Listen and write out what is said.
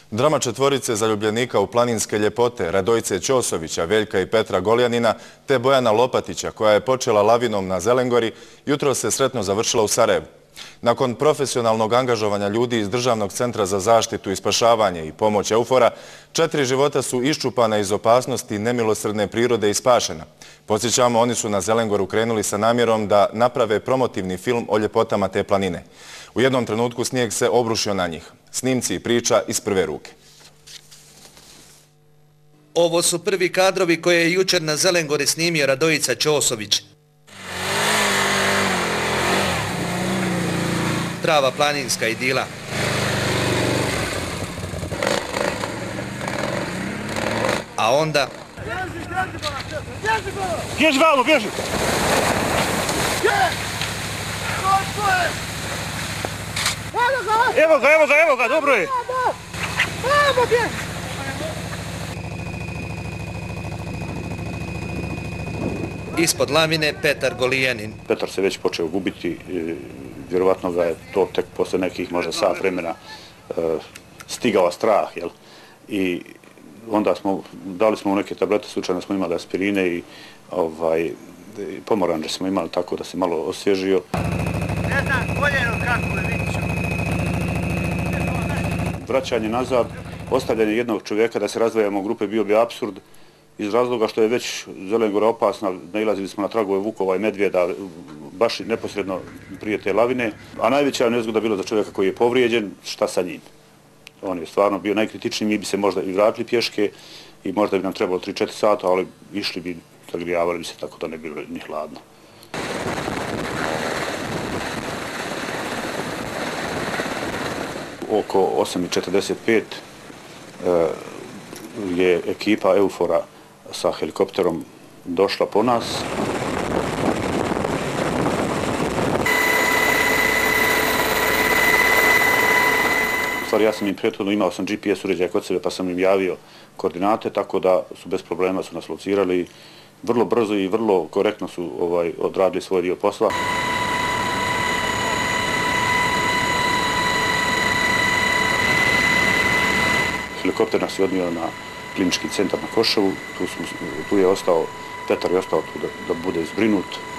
Drama četvorice zaljubljenika u planinske ljepote Radojice Ćosovića, Veljka i Petra Goljanina te Bojana Lopatića, koja je počela lavinom na Zelengori, jutros se sretno završila u Sarajevu. Nakon profesionalnog angažovanja ljudi iz Državnog centra za zaštitu i spašavanje i pomoć EUFOR-a, 4 života su iščupana iz opasnosti nemilosrdne prirode i spašena. Podsjećamo, oni su na Zelengoru krenuli sa namjerom da naprave promotivni film o ljepotama te planine. U jednom trenutku snijeg se obrušio na njih. Snimci i priča iz prve ruke. Ovo su prvi kadrovi koje je jučer na Zelengori snimio Radojica Ćosović. Prava planinska idila. A onda... Bježi, vamo, bježi! Evo ga, dobro je! Ispod lavine Petar Golijanin. Petar se već počeo gubiti, vjerovatno ga je to tek posle nekih možda sat vremena stigao strah, jel? I onda dali smo mu neke tablete, slučajno smo imali aspirine i pomoranđe smo imali tako da se malo osvježio. Ne znam, koljeno kako je, vidit ću. Vraćanje nazad, ostavljanje jednog čovjeka da se razdvajamo u grupe bio bi apsurd iz razloga što je već Zelengora opasna, nailazili smo na tragove vukova i medvjeda baš neposredno prije te lavine, a najveća nezgoda bilo za čovjeka koji je povrijeđen, šta sa njim. On je stvarno bio najkritičniji, mi bi se možda i vratili pješke i možda bi nam trebalo 3-4 sata, ali išli bi, zagrijavali bi se tako da ne bilo ni hladno. Oko 8:45 je ekipa EUFOR-a sa helikopterom došla po nas. U stvari, ja sam im prethodno imao sam GPS uređaj kod sebe pa sam im javio koordinate, tako da su bez problema su nas locirali. Vrlo brzo i vrlo korektno su odradili svoj dio posla. Helikopter nas je odnio na klinički centar na Koševu, tu je ostao, Petar je ostao tu da bude zbrinut.